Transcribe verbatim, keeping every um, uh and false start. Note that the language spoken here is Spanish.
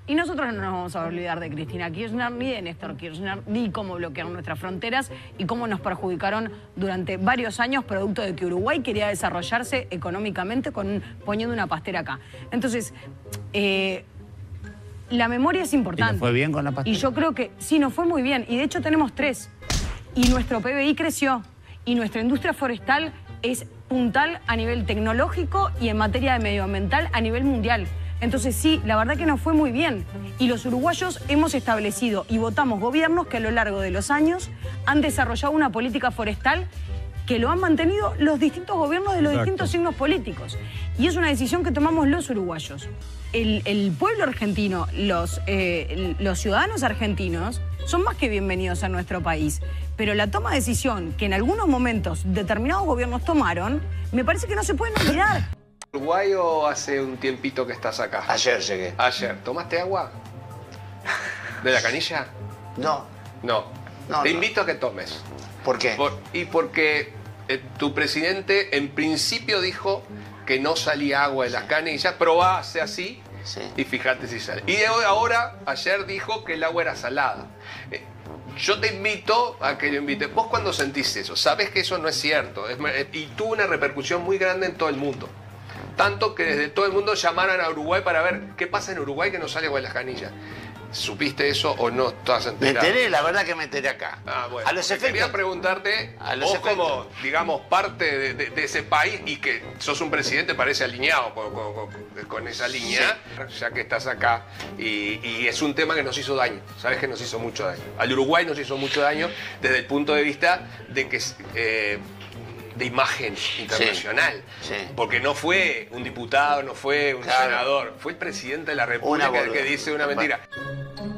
Y nosotros no nos vamos a olvidar de Cristina Kirchner ni de Néstor Kirchner, ni cómo bloquearon nuestras fronteras y cómo nos perjudicaron durante varios años, producto de que Uruguay quería desarrollarse económicamente con, poniendo una pastera acá. Entonces, eh, la memoria es importante. ¿Y nos fue bien con la pastera? Y yo creo que sí, nos fue muy bien. Y de hecho tenemos tres. Y nuestro P B I creció. Y nuestra industria forestal es puntal a nivel tecnológico y en materia de medioambiental a nivel mundial. Entonces sí, la verdad que nos fue muy bien. Y los uruguayos hemos establecido y votamos gobiernos que a lo largo de los años han desarrollado una política forestal que lo han mantenido los distintos gobiernos de los Exacto. distintos signos políticos. Y es una decisión que tomamos los uruguayos. El, el pueblo argentino, los, eh, los ciudadanos argentinos son más que bienvenidos a nuestro país. Pero la toma de decisión que en algunos momentos determinados gobiernos tomaron, me parece que no se pueden olvidar. ¿Uruguay o hace un tiempito que estás acá? Ayer llegué. Ayer. ¿Tomaste agua? ¿De la canilla? No. No. no Te no. invito a que tomes. ¿Por qué? Por, y porque eh, tu presidente en principio dijo que no salía agua de las canillas, probase así sí. y fíjate si sale. Y de ahora, ayer dijo que el agua era salada. Eh, Yo te invito a que lo invites. ¿Vos cuando sentís eso? Sabes que eso no es cierto. Es, y tuvo una repercusión muy grande en todo el mundo. Tanto que desde todo el mundo llamaron a Uruguay para ver qué pasa en Uruguay que no sale agua de las canillas. ¿Supiste eso o no estás enterado? Me enteré, la verdad que me enteré acá. Ah, bueno. A los efectos. Quería preguntarte, a los vos efectos. como, digamos, parte de, de, de ese país y que sos un presidente, parece alineado con, con, con, con esa línea, sí. ya que estás acá, y, y es un tema que nos hizo daño, sabes que nos hizo mucho daño. Al Uruguay nos hizo mucho daño desde el punto de vista de que... Eh, de imagen internacional, sí, sí. porque no fue un diputado, no fue un claro. senador, fue el presidente de la República el que dice una mentira.